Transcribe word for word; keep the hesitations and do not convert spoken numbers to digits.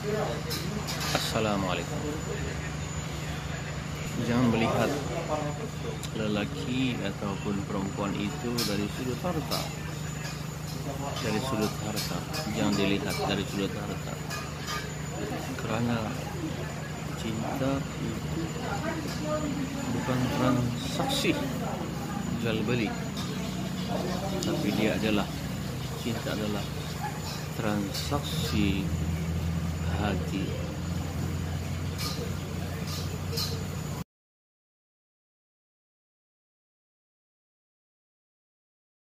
Assalamualaikum. Jangan melihat lelaki ataupun perempuan itu dari sudut harta. Dari sudut harta, jangan dilihat dari sudut harta. Kerana cinta itu bukan transaksi jual beli, tapi dia adalah cinta adalah transaksi hati.